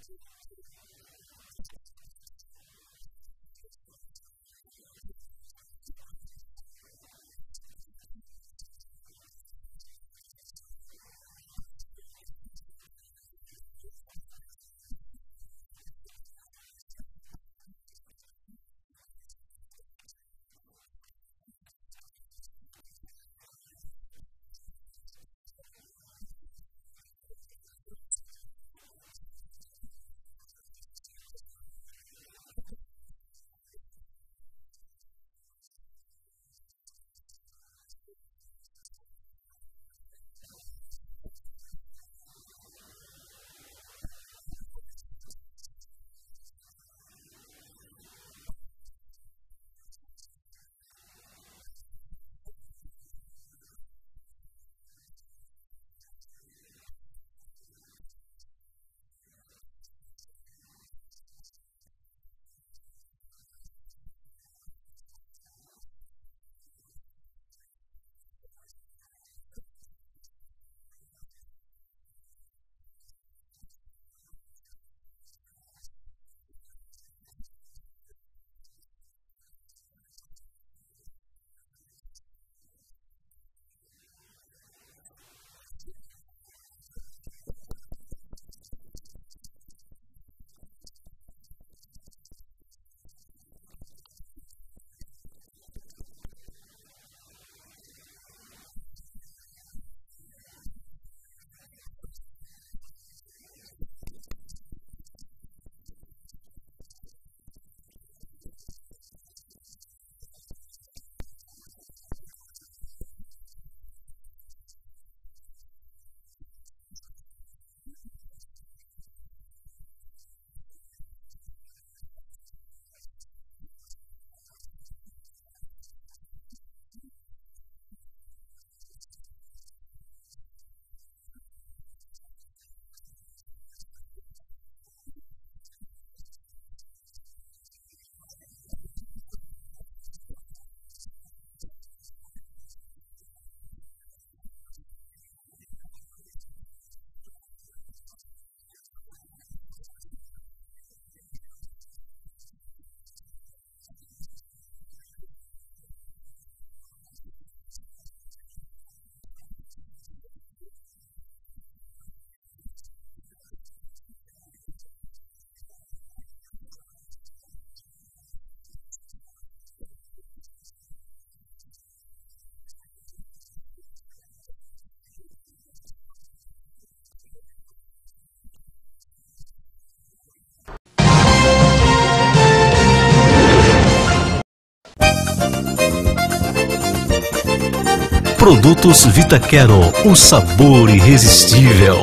Produtos Vitaquero, o sabor irresistível.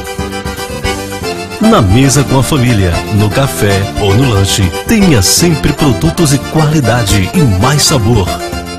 Na mesa com a família, no café ou no lanche, tenha sempre produtos de qualidade e mais sabor.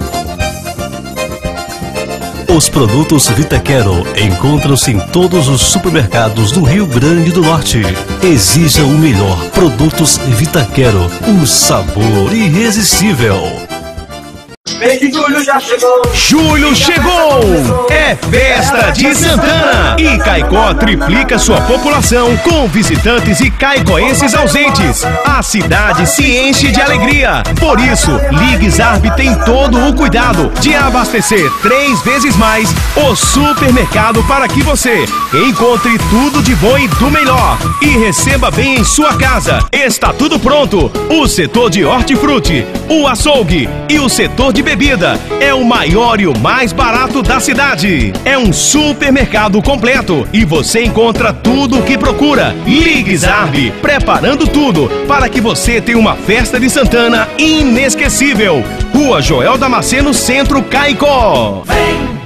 Os produtos Vitaquero encontram-se em todos os supermercados do Rio Grande do Norte. Exija o melhor. Produtos Vitaquero, o sabor irresistível. Mês de julho já chegou. Julho chegou! É festa de Santana! E Caicó triplica sua população com visitantes e caicoenses ausentes. A cidade se enche de alegria. Por isso, Ligue Zarb tem todo o cuidado de abastecer 3 vezes mais o supermercado para que você encontre tudo de bom e do melhor. E receba bem em sua casa. Está tudo pronto. O setor de hortifruti, o açougue e o setor de bebida é o maior e o mais barato da cidade. É um supermercado completo e você encontra tudo o que procura. Ligue Zarb, preparando tudo para que você tenha uma festa de Santana inesquecível. Rua Joel Damasceno, Centro, Caicó. Vem!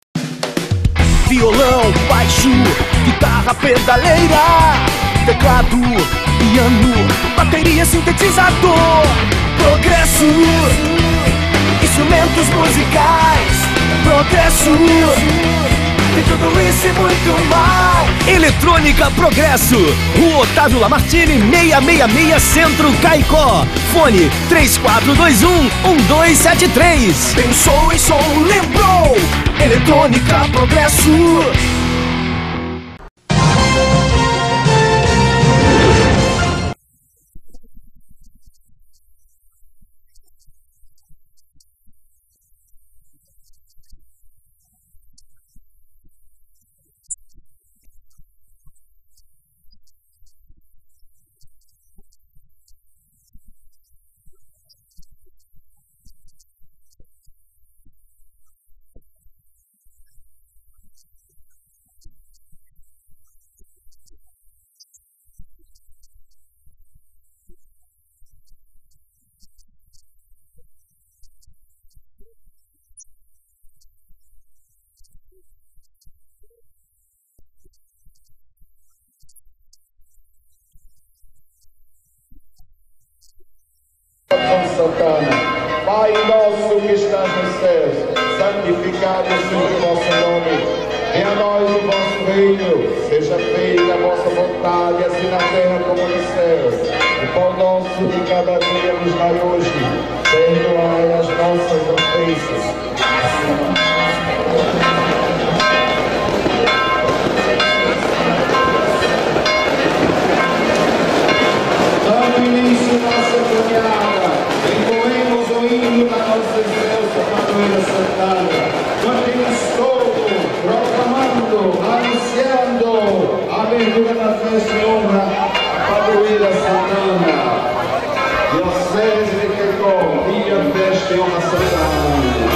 Violão, baixo, guitarra, pedaleira, teclado, piano, bateria, sintetizador, progresso, instrumentos musicais, progresso, tem tudo isso e muito mais. Eletrônica Progresso, Rua Otávio Lamartine, 666, Centro, Caicó. Fone 3421-1273. Pensou em som, lembrou, Eletrônica Progresso. Santana. Pai nosso que estás nos céus, santificado seja o vosso nome. Venha a nós o vosso reino, seja feita a vossa vontade, assim na terra como nos céus. O pão nosso de cada dia nos dai hoje, perdoai as nossas ofensas. Dando início à nossa caminhada, entoemos o hino da nossa excelsa Padroeira Santana. Cantemos todo, proclamando, anunciando a abertura da festa e honra à Padroeira Santana. Diocese de Caicó, dia festa e honra Santana.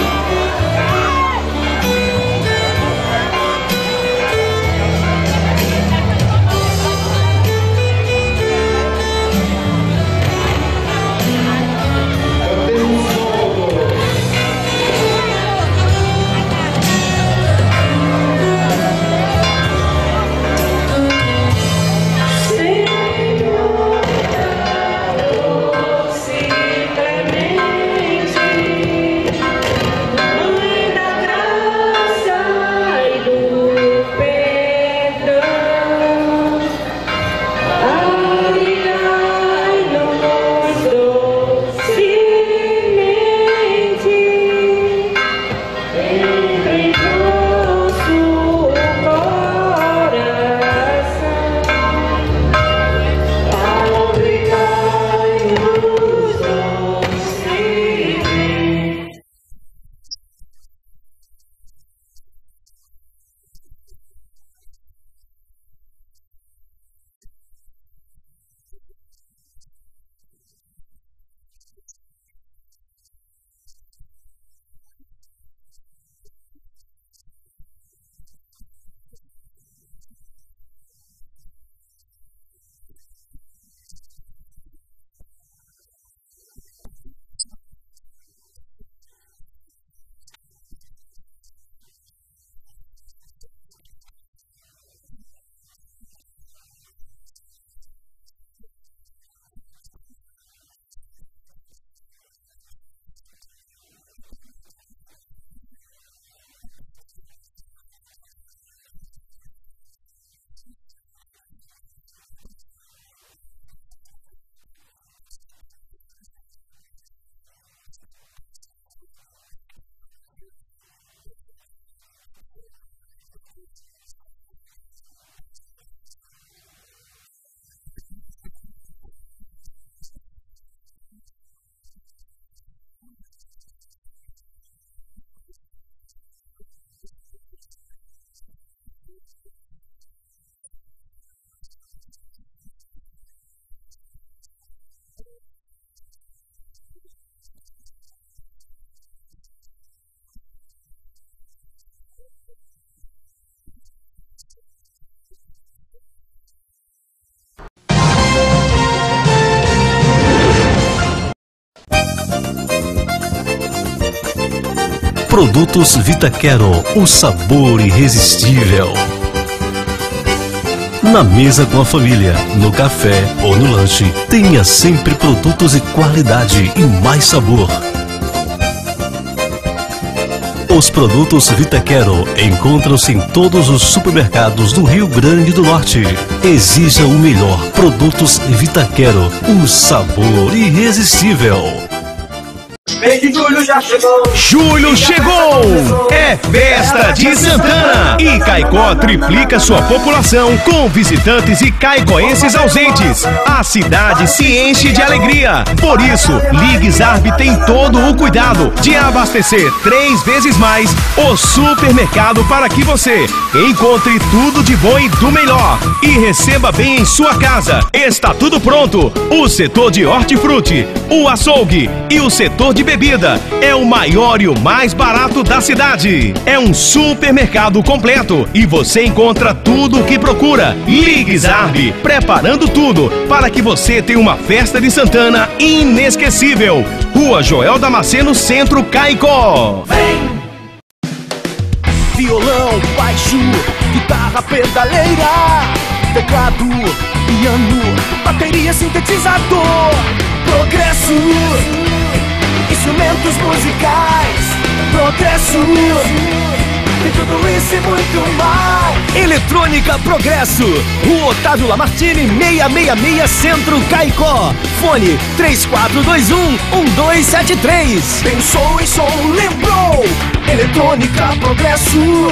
Produtos Vitaquero, o sabor irresistível. Na mesa com a família, no café ou no lanche, tenha sempre produtos de qualidade e mais sabor. Os produtos Vitaquero encontram-se em todos os supermercados do Rio Grande do Norte. Exija o melhor. Produtos Vitaquero, o sabor irresistível. Mês de julho já chegou. Julho chegou! É festa de Santana! E Caicó triplica sua população com visitantes e caicoenses ausentes. A cidade se enche de alegria. Por isso, Ligue Zarb tem todo o cuidado de abastecer 3 vezes mais o supermercado para que você encontre tudo de bom e do melhor. E receba bem em sua casa. Está tudo pronto. O setor de hortifruti, o açougue e o setor de bebida é o maior e o mais barato da cidade. É um supermercado completo e você encontra tudo o que procura. Ligue Zarb, preparando tudo para que você tenha uma festa de Santana inesquecível. Rua Joel Damasceno, Centro, Caicó. Vem! Violão, baixo, guitarra, pedaleira, teclado, piano, bateria, sintetizador, progresso, produtos musicais, Progresso. Tem tudo isso e muito mais. Eletrônica Progresso, Rua Otávio Lamartine, 666 Centro, Caicó. Fone 3421-1273. Pensou em som, lembrou? Eletrônica Progresso.